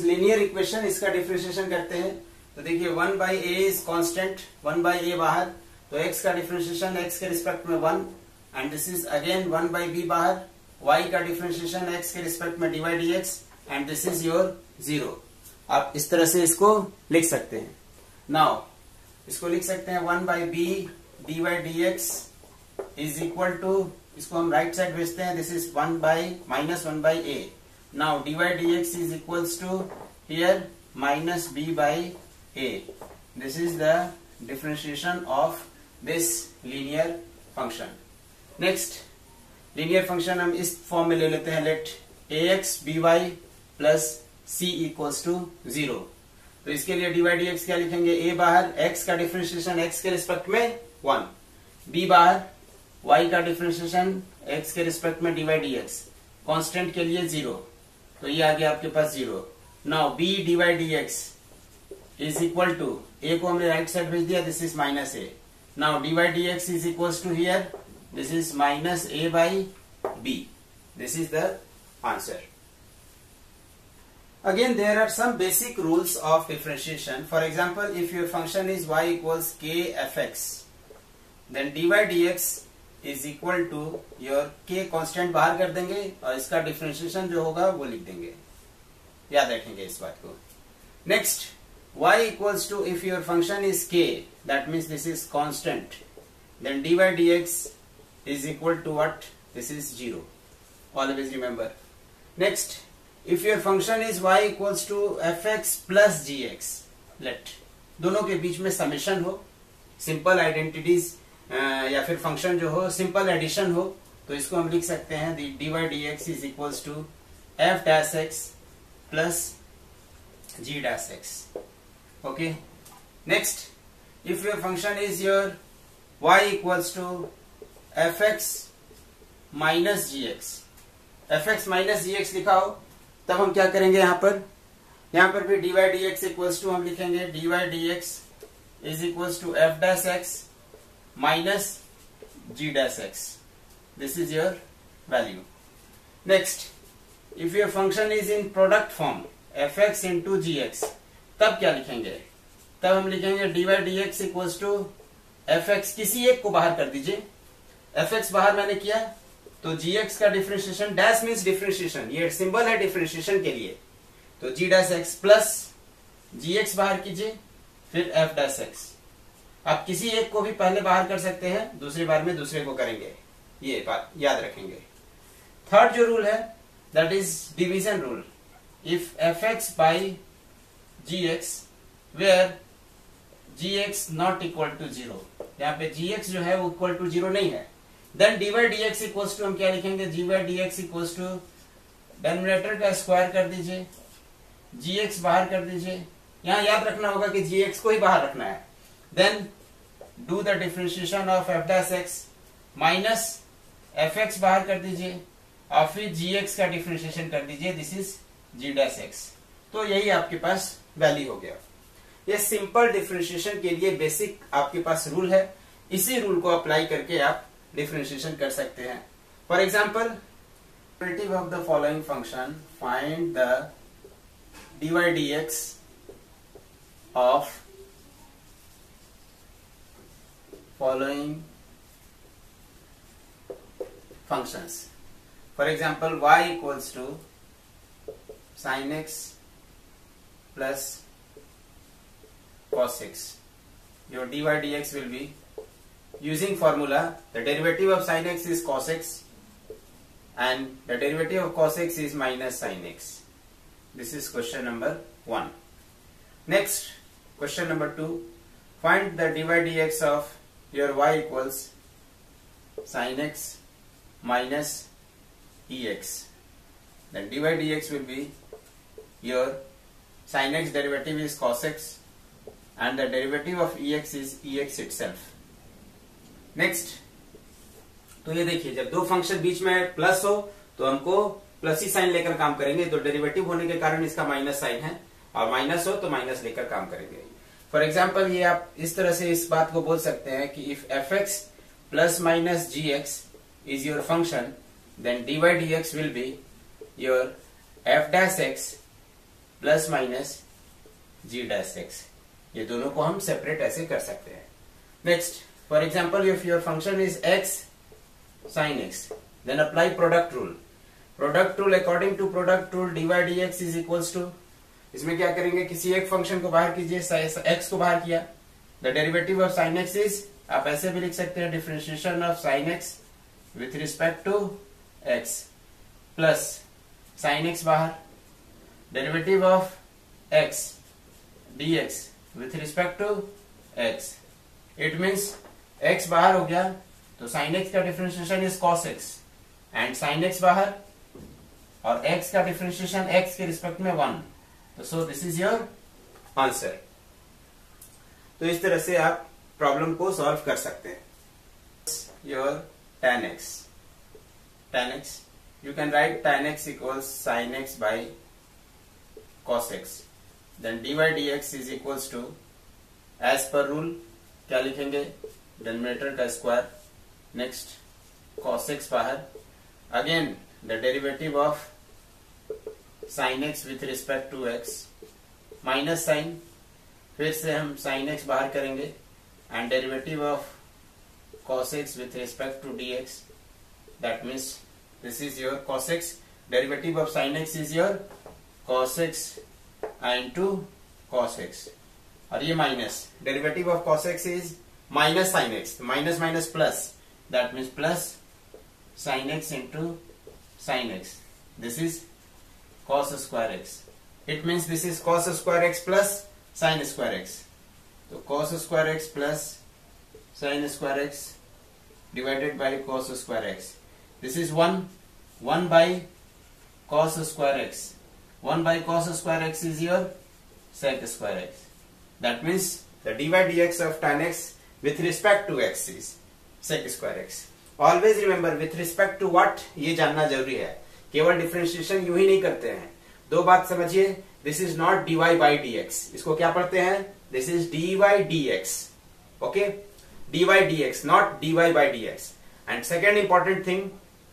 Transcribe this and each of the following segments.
Linear equation, इसका differentiation करते हैं। तो देखिए 1/a इज कांस्टेंट, 1/a बाहर, तो x का डिफरेंशिएशन x के रिस्पेक्ट में 1 and this is again 1/b बाहर, y का डिफरेंशिएशन x के रिस्पेक्ट में dy dx and this is your 0। आप इस तरह से इसको लिख सकते हैं। नाउ इसको लिख सकते हैं 1/b dy dx is equal to, इसको हम राइट साइड भेजते हैं, this is -1/a। Now dy dx is equals to here -b/a। This is the differentiation of this linear function. Next linear function हम इस फॉर्म में ले लेते हैं, let ax by plus c equals to 0। तो इसके लिए dy dx क्या लिखेंगे, a बाहर, x का डिफरेंशिएशन x के रिस्पेक्ट में 1, b बाहर, y का डिफरेंशिएशन x के रिस्पेक्ट में dy dx, कांस्टेंट के लिए 0, तो ये आ गया आपके पास 0। Now b dy dx is equal to, a को हमने राइट साइड भेज दिया, this is -a। Now dy dx is equals to here, this is -a/b। This is the answer. Again, there are some basic rules of differentiation. For example, if your function is y equals k fx, then dy dx is equal to your k constant बाहर कर देंगे और इसका differentiation जो होगा वो लिख देंगे, याद रखेंगे इस बात को। Next, y equals to, if your function is k, that means this is constant, then dy dx is equal to what? This is 0. Always remember. Next, if your function is y equals to fx plus gx, let दोनों के बीच में summation हो, simple identities या फिर function जो हो simple addition हो, तो इसको हम लिख सकते हैं dy dx is equals to f dash x plus g dash x। Okay, next, if your function is your y equals to fx minus gx, fx minus gx लिखा हो, तब हम क्या करेंगे, यहां पर भी dy dx इक्वल्स टू हम लिखेंगे dy dx is equals to f dash x minus g dash x। This is your value. Next, if your function is in product form fx into gx, तब क्या लिखेंगे, तब हम लिखेंगे dy dx equals to fx, किसी एक को बाहर कर दीजिए, fx बाहर मैंने किया, तो gx का डिफरेंशिएशन, डैश मीन्स डिफरेंशिएशन, ये सिंबल है डिफरेंशिएशन के लिए, तो g dash x plus gx बाहर कीजिए, फिर f डैश x। आप किसी एक को भी पहले बाहर कर सकते हैं, दूसरी बार में दूसरे को करेंगे, ये बात याद रखेंगे। थर्ड जो रूल है that is division rule. If fx by gx where gx not equal to 0, यहाँ पे gx जो है वो इक्वल टू 0 नहीं है, then dy dx equals to हम क्या लिखेंगे, dy dx equals to denominator का स्क्वायर कर दीजिए, gx बाहर कर दीजिए, यहां याद रखना होगा कि gx को ही बाहर रखना है, then do the differentiation of f dash x minus fx बाहर कर दीजिए और फिर gx का डिफरेंशिएशन कर दीजिए, this is g dash x। तो यही आपके पास वैल्यू हो गया। ये सिंपल डिफरेंशिएशन के लिए बेसिक आपके पास रूल है, इसी रूल को अप्लाई करके आप डिफरेंशिएशन कर सकते हैं। For example, derivative of the following function, find the dy dx of following functions. For example, y equals to sin x plus cos x, your dy dx will be, using formula, the derivative of sin x is cos x and the derivative of cos x is minus sin x. This is question number 1. Next, question number 2, find the dy dx of your y equals sin x minus ex. Then dy dx will be your sin x derivative is cos x and the derivative of ex is ex itself. Next, तो ये देखिए जब दो function बीच में plus हो तो हमको plus ही sign लेकर काम करेंगे, तो डेरिवेटिव होने के कारण इसका माइनस साइन है, और माइनस हो तो माइनस लेकर काम करेंगे। फॉर एग्जाम्पल, ये आप इस तरह से इस बात को बोल सकते हैं कि if fx plus minus gx is your function, then dy dx will be your f dash x plus minus G dash x. ये दोनों को हम सेपरेट ऐसे कर सकते हैं। Next, for example if your function is x sine x, then apply product rule. Product rule, according to product rule dy dx is equals to, इसमें क्या करेंगे, किसी एक फंक्शन को बाहर कीजिए, x को बाहर किया, the derivative of sine x is, आप ऐसे भी लिख सकते हैं, differentiation of sine x with respect to x plus sine x बाहर, derivative of x dx with respect to x। It means x बाहर हो गया तो साइन एक्स का differentiation is cos x, and sine x बाहर और x का differentiation x के रिस्पेक्ट में 1। तो so this is your answer. तो इस तरह से आप प्रॉब्लम को सॉल्व कर सकते हैं। Your tan x, you can write tan x equals sin x by cos x, then dy dx is equals to, as per rule क्या लिखेंगे, डिनोमिनेटर का स्क्वायर, नेक्स्ट cos x बाहर, again the derivative of sin x with respect to x, minus sine, फिर से हम sin x बाहर करेंगे, and derivative of cos x with respect to dx, that means this is your cos x, derivative of sin x is your cos x into cos x, और ये minus, derivative of cos x is minus sin x, minus minus plus, that means plus sin x into sin x, this is cos square x, it means this is cos square x plus sin square x, तो cos square x plus sin square x divided by cos square x, this is 1 by cos square x, 1 by cos square x is your sec square x, that means the dy dx of tan x with respect to x is sec square x। always remember with respect to what, ये जानना जरूरी है, केवल differentiation यूं ही नहीं करते हैं। दो बात समझिए, this is not dy by dx, इसको क्या पढ़ते हैं, this is dy dx, okay, dy dx not dy by dx। And second important thing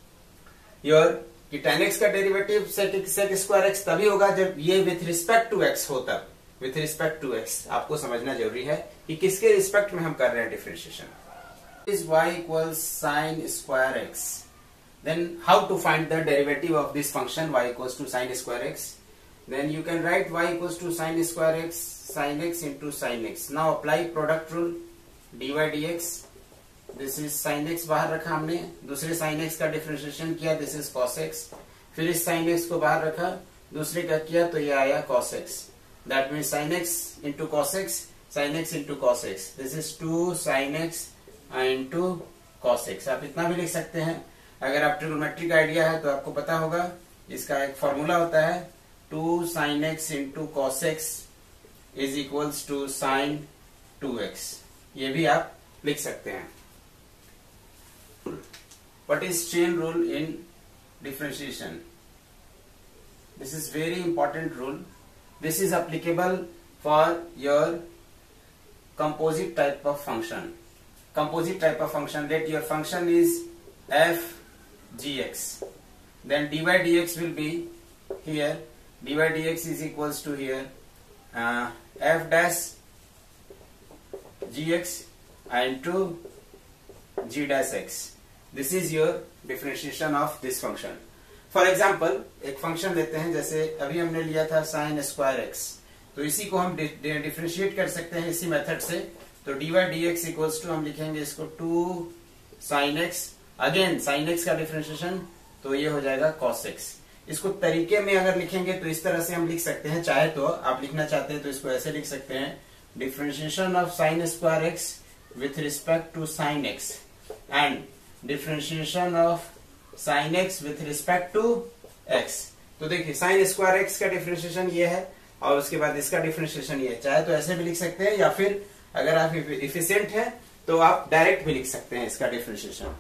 your, कि tan x का डेरिवेटिव sec स्क्वायर x तभी होगा जब ये विथ रिस्पेक्ट टू x हो, तब विथ रिस्पेक्ट टू x आपको समझना जरूरी है कि किसके रिस्पेक्ट में हम कर रहे हैं differentiation. Is y equals sin square x, then how to find the derivative of this function y equals to sin square x, then you can write y equals to sin square x sin x into sin x। now apply product rule, dy dx, this is sin x बाहर रखा हमने, दूसरे sin x का differentiation किया, this is cos x, फिर इस sin x को बाहर रखा, दूसरे का किया तो ये आया cos x, that means sin x into cos x, sin x into cos x, this is 2 sin x into cos x। आप इतना भी लिख सकते हैं, अगर आप ट्रिग्नोमेट्री का आइडिया है तो आपको पता होगा, इसका एक फॉर्मूला होता है 2 sin x into cos x is equals to sin 2x, ये भी आप लिख सकते हैं। What is chain rule in differentiation? This is very important rule. This is applicable for your composite type of function. Composite type of function, that your function is f gx, then dy dx will be here, dy dx is equals to here f dash gx into g dash x, this is your differentiation of this function। for example एक function लेते हैं, जैसे अभी हमने लिया था sin square x, तो इसी को हम डिफरेंशिएट कर सकते हैं इसी मेथड से, तो dy dx इक्वल्स टू, हम लिखेंगे इसको 2 sin x, again sin x का डिफरेंशिएशन, तो ये हो जाएगा cos x। इसको तरीके में अगर लिखेंगे तो इस तरह से हम लिख सकते हैं, चाहे तो आप लिखना चाहते हैं तो इसको ऐसे लिख सकते हैं, differentiation of sin square x with respect to sin x and differentiation of sin x with respect to x। तो देखिए sin स्क्वायर x का डिफरेंशिएशन ये है और उसके बाद इसका डिफरेंशिएशन ये है, चाहे तो ऐसे भी लिख सकते हैं, या फिर अगर आप इफिशिएंट हैं तो आप डायरेक्ट भी लिख सकते हैं इसका differentiation.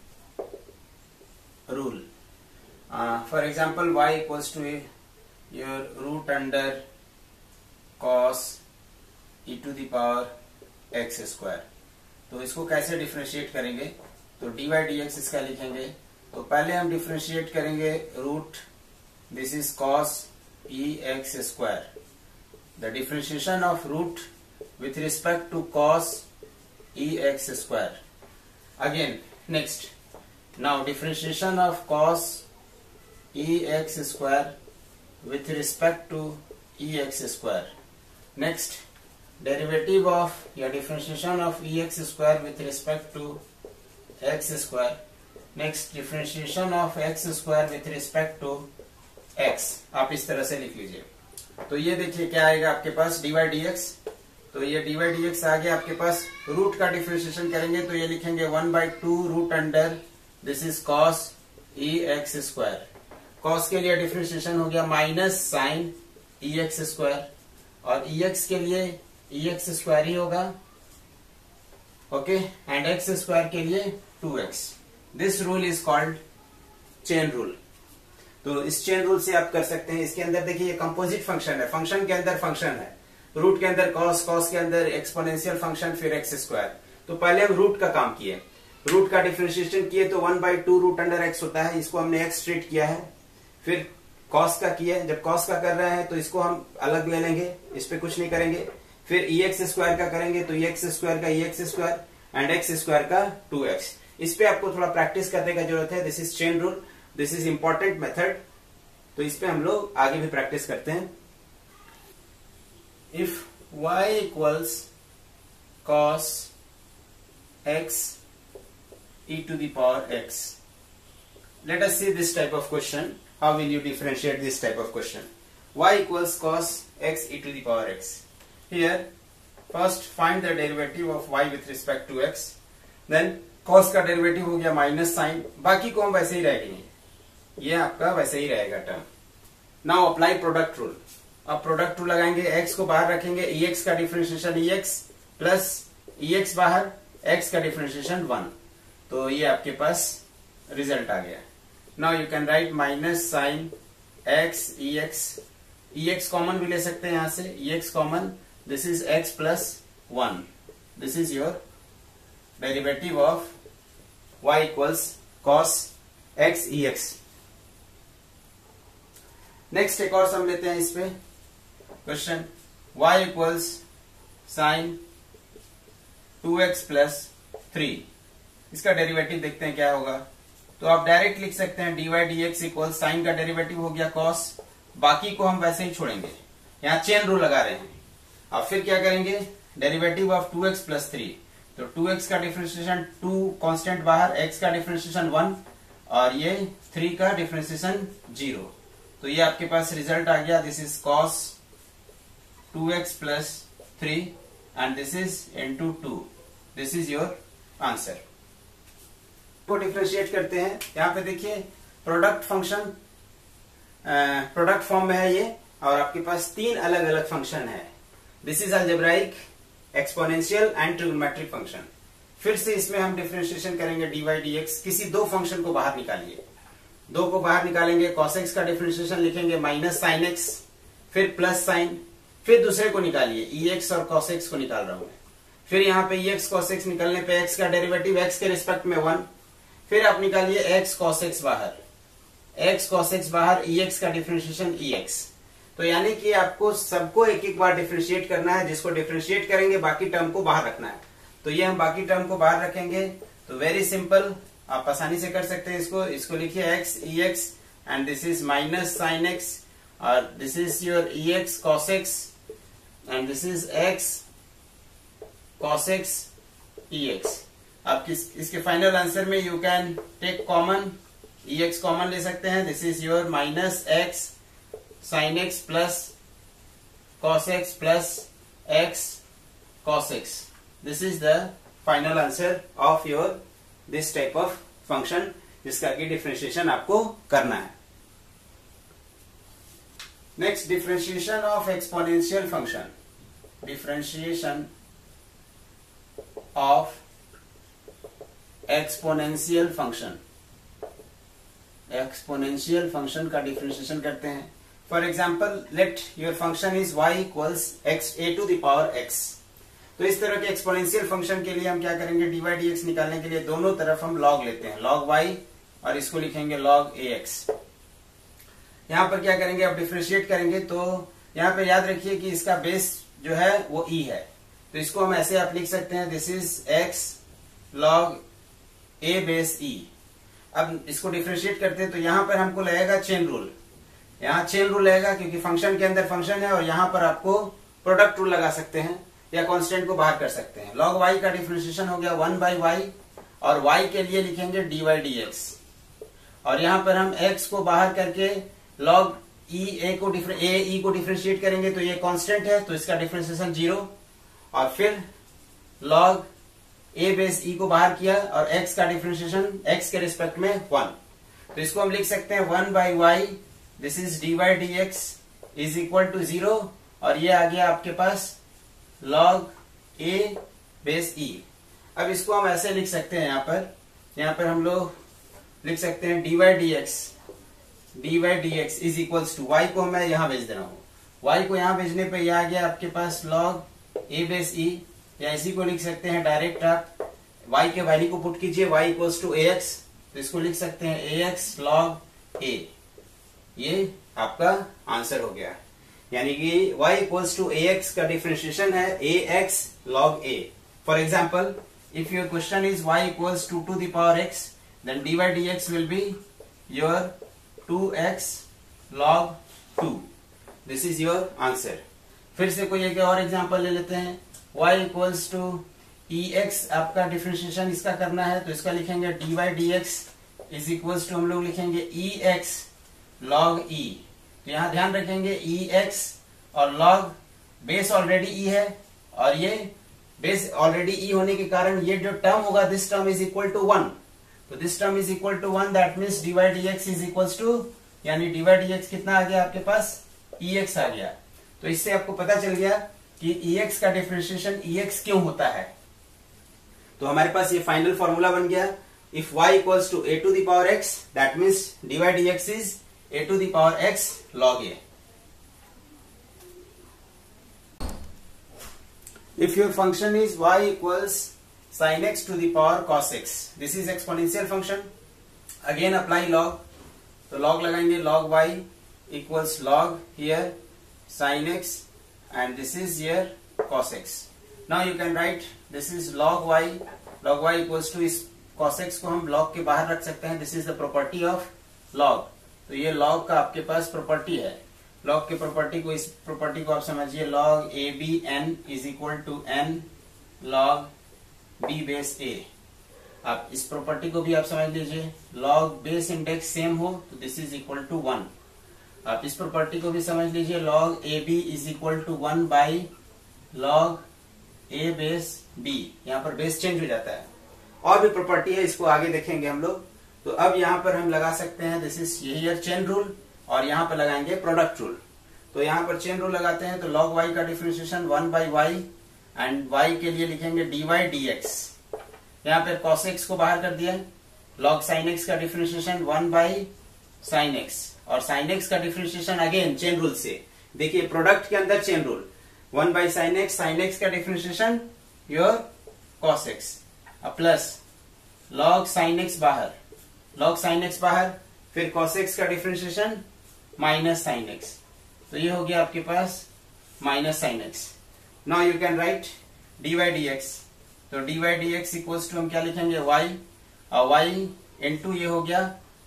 rule, for example y equals to your root under cos e to the power x square, तो इसको कैसे डिफरेंशिएट करेंगे, तो dy dx इसका लिखेंगे, तो पहले हम डिफरेंशिएट करेंगे root, this is cos ex square. The differentiation of root with respect to cos ex square. Again, next. Now differentiation of cos ex square with respect to ex square. Next, derivative of या differentiation of ex square with respect to x square. Next, differentiation of x square with respect to x. आप इस तरह से लिख लीजिए. तो ये देखिए क्या आएगा आपके पास dy dx. तो ये dy dx आ गया आपके पास. रूट का डिफरेंशिएशन करेंगे तो ये लिखेंगे 1/2 root under this is cos ex square. cos के लिए डिफरेंशिएशन हो गया माइनस साइन ex स्क्वायर और ex के लिए ex स्क्वायर ही होगा. ओके, एंड x स्क्वायर के लिए 2x. This rule is called chain rule. तो इस चेन रूल से आप कर सकते हैं. इसके अंदर देखिए ये कंपोजिट फंक्शन है. फंक्शन के अंदर फंक्शन है. रूट के अंदर cos, cos के अंदर एक्सपोनेंशियल फंक्शन, फिर x स्क्वायर. तो पहले हम रूट का काम किए. रूट का डिफरेंशिएशन किए तो 1/2 रूट अंडर x होता है. इसको हमने x ट्रीट किया है. फिर cos का किया. जब cos का कर रहे हैं तो इसको हम अलग ले लेंगे, इस पे कुछ नहीं करेंगे. फिर ex स्क्वायर का करेंगे तो ex स्क्वायर का ex square and x square का 2x. इस पे आपको थोड़ा प्रैक्टिस करने का जरूरत है. This is chain rule. This is important method. तो इस पे हम लोग आगे भी प्रैक्टिस करते हैं. If y equals cos x e to the power x. Let us see this type of question. How will you differentiate this type of question? Y equals cos x e to the power x. Here, first find the derivative of y with respect to x. Then cos का derivative हो गया minus sign. बाकी को हम वैसे ही रहेंगे. ये आपका वैसे ही रहेगा term. Now apply product rule. अब प्रोडक्ट रूल लगाएंगे. x को बाहर रखेंगे. ex का डिफरेंशिएशन ex प्लस ex बाहर, x का डिफरेंशिएशन 1. तो ये आपके पास रिजल्ट आ गया. Now you can write minus sine x ex common भी ले सकते हैं यहां से. ex common, this is x plus 1. This is your derivative of y equals cos x ex. Next एक और सम लेते हैं इस पे. Question y equals sine 2x plus 3. इसका डेरिवेटिव देखते हैं क्या होगा. तो आप डायरेक्ट लिख सकते हैं dy dx इक्वल साइन का डेरिवेटिव हो गया cos. बाकी को हम वैसे ही छोड़ेंगे. यहाँ चेन रूल लगा रहे हैं. अब फिर क्या करेंगे, डेरिवेटिव ऑफ 2x प्लस 3. तो 2x का डिफरेंशिएशन 2 कांस्टेंट बाहर, x का डिफरेंशिएशन 1 और ये 3 का डिफरेंशिएशन 0. तो ये आपके पास रिजल्ट आ गया. This is cos 2x plus 3 and this is into 2. This is your answer. को डिफरेंशिएट करते हैं. यहाँ पे देखिए प्रोडक्ट फंक्शन प्रोडक्ट फॉर्म में है ये, और आपके पास 3 अलग अलग फंक्शन है. This is algebraic, exponential and trigonometric function. फिर से इसमें हम डिफरेंशिएशन करेंगे dy dx. किसी 2 फंक्शन को बाहर निकालिए. 2 को बाहर निकालेंगे. cos x का डिफरेंशिएशन लिखेंगे माइनस साइन x, फिर प्लस साइन, फिर दूसरे को निकालिए. ex और cos x को निकाल रहा हूं मैं. फिर यहाँ पे ex cos x निकलने पे x का डेरिवेटिव x के रिस्पेक्ट में 1. फिर आप निकालिए x cos x बाहर, x cos x बाहर, ex का डिफरेंशिएशन ex. तो यानी कि आपको सबको एक एक बार डिफरेंशिएट करना है. जिसको डिफरेंशिएट करेंगे बाकी टर्म को बाहर रखना है. तो ये हम बाकी टर्म को बाहर रखेंगे. तो वेरी सिंपल, आप आसानी से कर सकते हैं इसको लिखिए x ex and this is minus sine x और this is your ex cos x and this is x cos x ex. आप इसके फाइनल आंसर में you can take common, ex common ले सकते हैं. This is your minus x sine x plus cos x plus x cos x. This is the final answer of your this type of function जिसका की differentiation आपको करना है. Next, differentiation of exponential function. Differentiation of exponential function. Exponential function का differentiation करते हैं. For example, let your function is y equals x a to the power x. तो इस तरह के एक्सपोनेंशियल फंक्शन के लिए हम क्या करेंगे, dy dx निकालने के लिए दोनों तरफ हम log लेते हैं, log y और इसको लिखेंगे log ax. यहाँ पर क्या करेंगे, आप डिफ्रेंशिएट करेंगे तो यहाँ पे याद रखिए कि इसका बेस जो है वो ई है, तो इसको हम ऐसे आप लिख सकते हैं, this is x log a base e. अब इसको डिफ्रेंशिएट करते हैं तो यहाँ पर हमको लगेगा चेन रूल, यहाँ चेन रूल लगेगा क्योंकि फंक्शन के अंदर फंक्शन है, और यहाँ पर आपको प्रोडक्ट रूल लगा सकते हैं या कांस्टेंट को बाहर कर सकते हैं। log y का डिफ्रेंशिएशन हो गया 1/y, और y के लिए लिखेंगे dy dx, और यहाँ पर हम x को बाहर करके log e को डिफ्रेंशिएट करेंगे तो ये कांस्टेंट है तो इसका डिफ्रेंशिएशन 0, और फिर log a बेस e को बाहर किया और x का डिफ्रेंशिएशन x के रिस्पेक्ट में 1, तो इसको हम लिख सकते हैं 1/y, this is dy dx is equal to 0, और ये आ गया आपके पास log a बेस e। अब इसको हम ऐसे लिख सकते हैं, यहाँ पर हम लोग लिख सकते हैं dy dx is equals to, y को मैं यहाँ भेज दे रहा हूँ, y को यहाँ भेजने पे यह आ गया आपके पास log a बेस e, या इसी को लिख सकते हैं डायरेक्ट आप y के वैल्यू को पुट कीजिए, y इक्वल्स टू ax, तो इसको लिख सकते हैं ax log a, ये आपका आंसर हो गया। यानी कि y इक्वल्स टू ax का डिफरेंशिएशन है ax log a। For example, if your question is y equals to the power x, then dy dx will be your 2x log 2, this is your answer. फिर से कोई एक और example ले लेते हैं, y इक्वल्स टू ex आपका differentiation इसका करना है, तो इसका लिखेंगे dy dx is equals to हम लोग लिखेंगे ex log e। तो यहां ध्यान रखेंगे ex और log बेस ऑलरेडी e है, और ये बेस ऑलरेडी e होने के कारण ये जो टर्म होगा this term is equal to 1, तो this term is equal to 1, that means dy dx is equals to, यानी dy dx कितना आ गया आपके पास, ex आ गया। तो इससे आपको पता चल गया कि ex का डिफरेंशिएशन ex क्यों होता है। तो हमारे पास ये फाइनल फॉर्मूला बन गया, if y equals to a to the power x, that means dy dx is a to the power x log a. If your function is y equals sin x to the power cos x, this is exponential function. Again apply log. तो log लगाएंगे, log y equals log here sin x, and this is here cos x. Now you can write this is log y. Log y equals to इस cos x को हम log के बाहर रख सकते हैं. This is the property of log. तो ये log का आपके पास प्रॉपर्टी है। log के प्रॉपर्टी को, इस प्रॉपर्टी को आप समझिए, log a b n is equal to n log b base a। आप इस प्रॉपर्टी को भी आप समझ लीजिए, log बेस इंडेक्स सेम हो तो दिस इज इक्वल टू 1। आप इस प्रॉपर्टी को भी समझ लीजिए, log a b is equal to 1 by log a base b। यहाँ पर बेस चेंज हो जाता है। और भी प्रॉपर्टी है, इसको आगे देखेंगे हम लोग। तो अब यहाँ पर हम लगा सकते हैं, this is here chain rule, और यहाँ पर लगाएंगे प्रोडक्ट रूल। तो यहाँ पर चेन रूल लगाते हैं, तो log y का डिफरेंशिएशन 1/y, एंड y के लिए लिखेंगे dy dx। यहाँ पर cos x को बाहर कर दिया, log sin x का डिफरेंशिएशन 1/sin x, और sin x का डिफरेंशिएशन अगेन चेन रूल से, देखिए प्रोडक्ट के अंदर chain rule 1/sin x, sin x का differentiation your cos x, plus log sin x बाहर, log sin x बाहर, फिर cos x का डिफरेंशिएशन माइनस sin x, तो ये हो गया आपके पास minus sin x। Now you can write dy dx। तो dy dx इक्वल्स टू हम क्या लिखेंगे, y, और y इनटू ये हो गया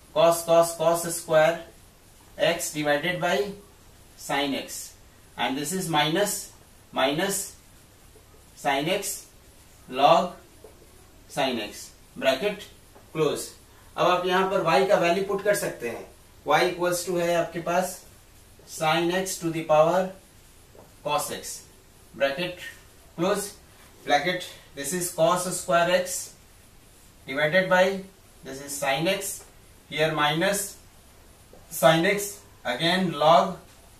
cos square x divided by sin x, and this is minus sin x log sin x, bracket close. अब आप यहाँ पर y का वैल्यू पुट कर सकते हैं, y इक्वल्स टू है आपके पास sin x to the power cos x, bracket close, bracket, this is cos square x divided by this is sin x, here minus sin x, again log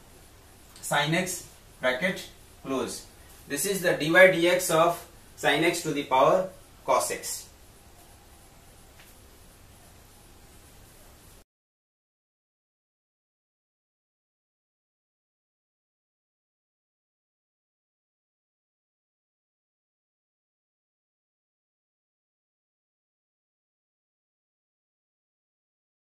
sin x, bracket close. This is the dy dx of sin x to the power cos x।